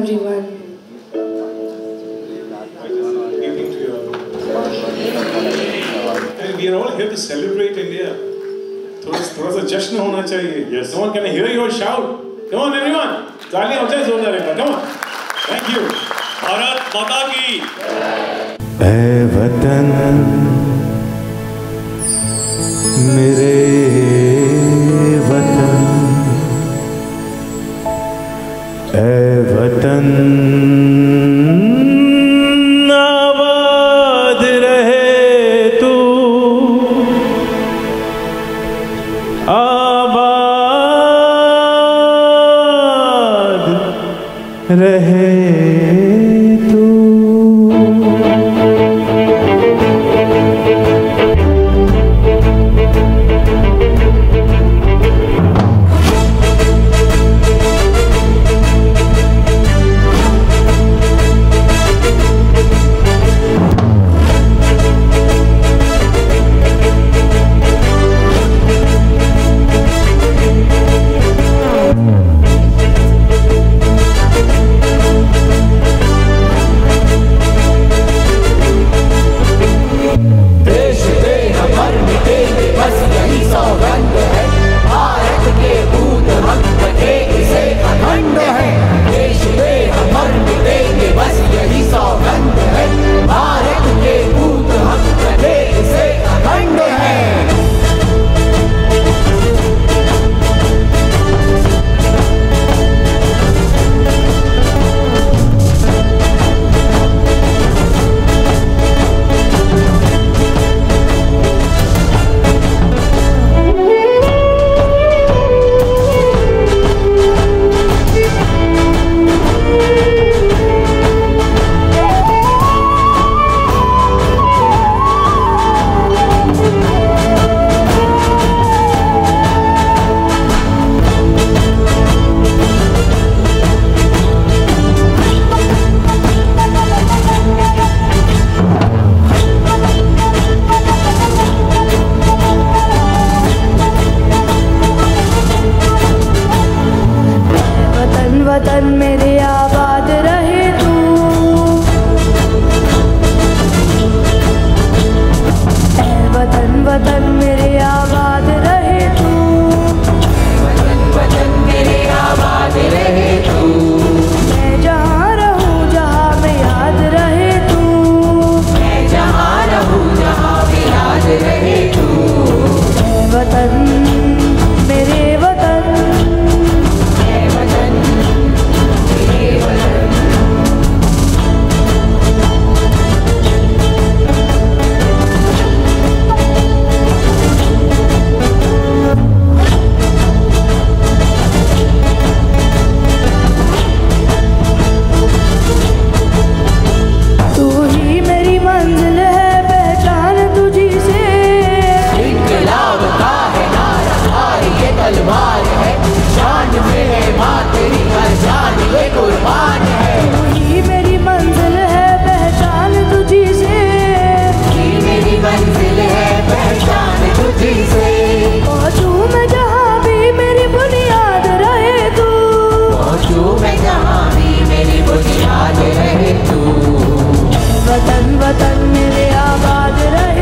everyone. Evening to you all. And we are all here to celebrate India. थोड़ा सा जश्न होना चाहिए. Yes. Come on, can I hear your shout? Come on, everyone. तालियां हो जाए जोरदार एक बार. Come on. Thank you. Bharat माता की. ऐ वतन मेरे वतन, ऐ वतन आबाद रहे तू, आबाद रहे तू। वतन मेरे आबाद रहे तू, ऐ वतन वतन मेरे आबाद रहे तू, वतन वतन मेरे आबाद रहे तू। मैं जहाँ रहूँ जहाँ में याद रहे तू, मैं जहाँ रहूँ जहाँ भी याद रहे तू। ऐ वतन मेरे वतन, ऐ वतन मेरे वतन। तू ही मेरी मंजिल है, पहचान तुझी से। इनकलाब का है नारा, और ये तलवार है, शान में है माँ तेरी हर जान ये कुर्बान है। तू ही मेरी मंजिल है, पहचान तुझी से। ये मेरी मंजिल है, पहचान तुझी से। पहुँचूं मैं जहाँ भी मेरी बुनियाद रहे तू, पहुँचूं मैं जहाँ भी मेरी बुनियाद रहे तू। वतन वतन मेरे आबाद रहे